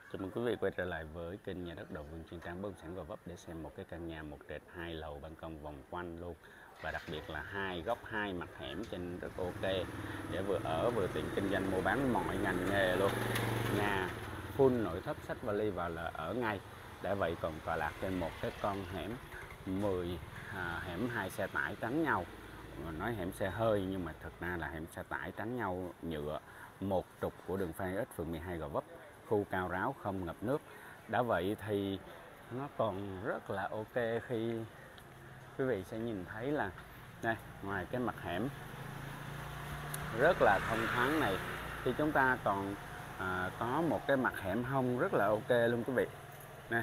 Chào mừng quý vị quay trở lại với kênh Nhà đất Đầu Vương Chuyên Trang bất động sản Gò Vấp để xem một cái căn nhà một trệt 2 lầu ban công vòng quanh luôn, và đặc biệt là hai góc hai mặt hẻm trên rất ok để vừa ở vừa tiện kinh doanh mua bán mọi ngành nghề luôn. Nhà full nội thất, sách vali và là ở ngay. Đã vậy còn tọa lạc trên một cái con hẻm 10 hẻm 2 xe tải tránh nhau. Nói hẻm xe hơi nhưng mà thật ra là hẻm xe tải tránh nhau nhựa, một trục của đường Phan Ích, phường 12 Gò Vấp. Khu cao ráo, không ngập nước. Đã vậy thì nó còn rất là ok khi quý vị sẽ nhìn thấy là đây, ngoài cái mặt hẻm rất là thông thoáng này thì chúng ta còn có một cái mặt hẻm hông rất là ok luôn quý vị. Nè,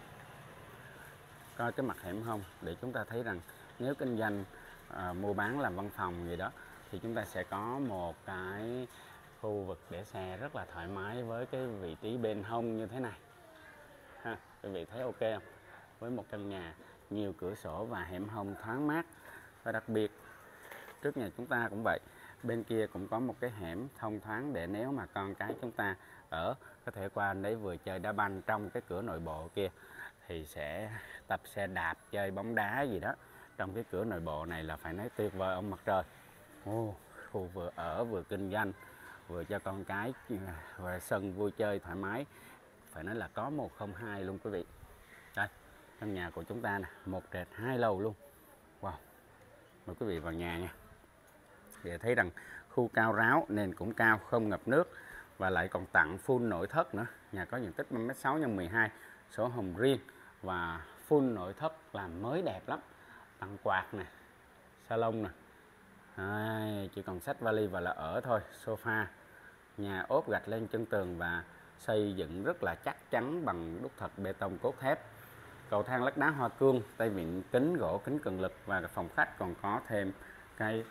coi cái mặt hẻm hông để chúng ta thấy rằng nếu kinh doanh mua bán làm văn phòng gì đó thì chúng ta sẽ có một cái khu vực để xe rất là thoải mái với cái vị trí bên hông như thế này ha. Quý vị thấy ok không? Với một căn nhà nhiều cửa sổ và hẻm hông thoáng mát, và đặc biệt trước nhà chúng ta cũng vậy, bên kia cũng có một cái hẻm thông thoáng để nếu mà con cái chúng ta ở có thể qua đấy vừa chơi đá banh trong cái cửa nội bộ kia thì sẽ tập xe đạp, chơi bóng đá gì đó trong cái cửa nội bộ này là phải nói tuyệt vời ông mặt trời. Khu vừa ở vừa kinh doanh vừa cho con cái và sân vui chơi thoải mái, phải nói là có 102 luôn quý vị. Đây, căn nhà của chúng ta nè, một trệt 2 lầu luôn. Wow, mời quý vị vào nhà nha. Để thấy rằng khu cao ráo, nền cũng cao, không ngập nước và lại còn tặng full nội thất nữa. Nhà có diện tích 5m6 x 12, sổ hồng riêng và full nội thất làm mới đẹp lắm. Tặng quạt nè, salon nè. Chỉ còn xách vali và là ở thôi. Sofa, nhà ốp gạch lên chân tường và xây dựng rất là chắc chắn bằng đúc thật bê tông cốt thép. Cầu thang lát đá hoa cương, tay vịn kính gỗ, kính cường lực, và phòng khách còn có thêm cái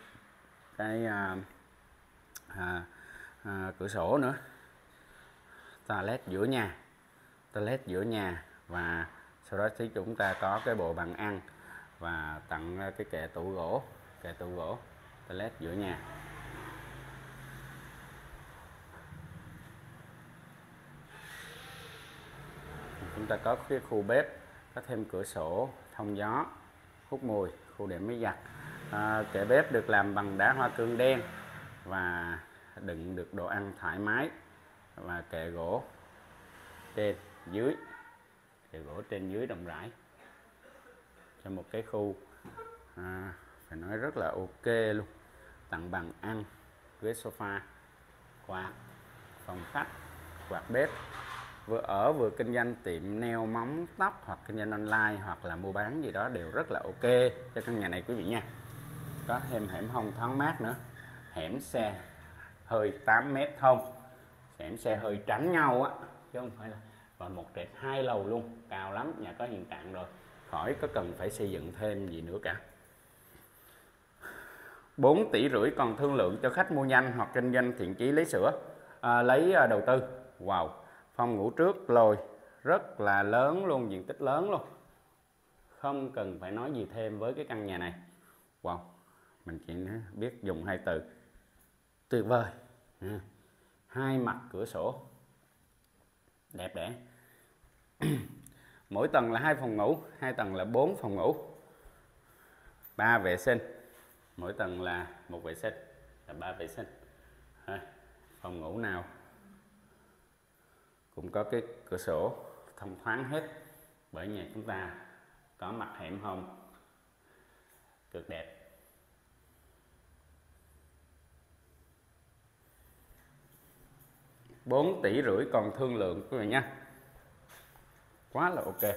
cửa sổ nữa. Toilet giữa nhà và sau đó thì chúng ta có cái bộ bàn ăn và tặng cái kệ tủ gỗ, toilet giữa nhà. Chúng ta có cái khu bếp, có thêm cửa sổ thông gió, hút mùi, khu để máy giặt. Kệ bếp được làm bằng đá hoa cương đen và đựng được đồ ăn thoải mái, và kệ gỗ trên dưới rộng rãi cho một cái khu phải nói rất là ok luôn. Tặng bàn ăn, ghế sofa, quạt, phòng khách, quạt bếp. Vừa ở vừa kinh doanh tiệm nail, móng tóc hoặc kinh doanh online hoặc là mua bán gì đó đều rất là ok cho căn nhà này quý vị nha. Có thêm hẻm hông thoáng mát nữa, hẻm xe hơi 8m thông, hẻm xe hơi tránh nhau á chứ không phải là, và một trệt 2 lầu luôn, cao lắm, nhà có hiện trạng rồi, khỏi có cần phải xây dựng thêm gì nữa cả. 4,5 tỷ còn thương lượng cho khách mua nhanh hoặc kinh doanh thiện chí lấy đầu tư. Wow, phòng ngủ trước lồi rất là lớn luôn, diện tích lớn luôn, không cần phải nói gì thêm với cái căn nhà này. Wow, mình chỉ biết dùng hai từ tuyệt vời. Hai mặt cửa sổ đẹp đẽ. Mỗi tầng là 2 phòng ngủ, 2 tầng là 4 phòng ngủ, 3 vệ sinh, mỗi tầng là 1 vệ sinh, là 3 vệ sinh. Phòng ngủ nào cũng có cái cửa sổ thông thoáng hết, bởi nhà chúng ta có mặt hẻm hông cực đẹp. $4,5 tỷ còn thương lượng quý vị nha, quá là ok.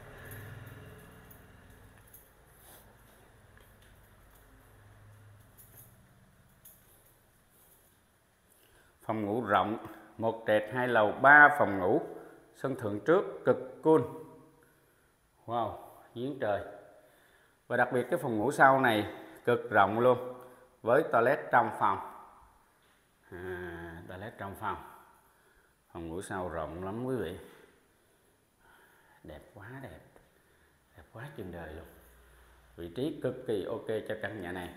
Phòng ngủ rộng, một trệt 2 lầu 3 phòng ngủ, sân thượng trước cực cool. Wow, giếng trời. Và đặc biệt cái phòng ngủ sau này cực rộng luôn, với toilet trong phòng. Toilet trong phòng. Phòng ngủ sau rộng lắm quý vị. Đẹp quá đẹp. Đẹp quá trên đời luôn. Vị trí cực kỳ ok cho căn nhà này.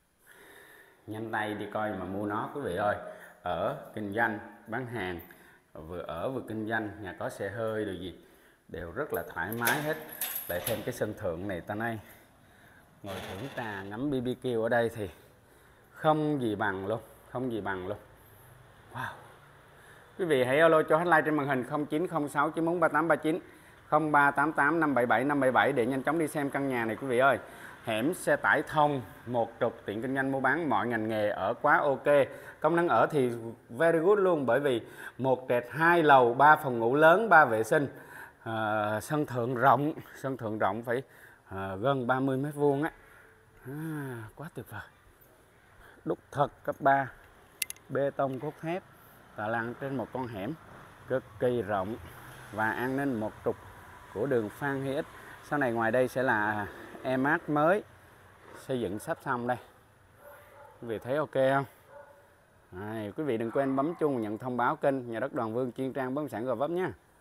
Nhanh tay đi coi mà mua nó quý vị ơi. Ở, kinh doanh, bán hàng vừa ở vừa kinh doanh, nhà có xe hơi rồi gì đều rất là thoải mái hết. Lại thêm cái sân thượng này ta nói ngồi thưởng trà ngắm BBQ ở đây thì không gì bằng luôn, không gì bằng luôn. Wow. Quý vị hãy alo cho hotline trên màn hình 0906 94 3839 0388 577 577 để nhanh chóng đi xem căn nhà này quý vị ơi. Hẻm xe tải thông, một trục, tiện kinh doanh mua bán mọi ngành nghề, ở quá ok. Công năng ở thì very good luôn, bởi vì một trệt 2 lầu, 3 phòng ngủ lớn, 3 vệ sinh, sân thượng rộng phải gần 30 mét vuông á. Quá tuyệt vời. Đúc thật cấp 3, bê tông cốt thép, tọa lạc trên một con hẻm cực kỳ rộng và an ninh một trục của đường Phan Huy Ích. Sau này ngoài đây sẽ là Emart mới xây dựng sắp xong đây. Quý vị thấy ok không? Quý vị đừng quên bấm chuông nhận thông báo kênh Nhà đất Đoàn Vương chuyên trang bất động sản Gò Vấp nhé.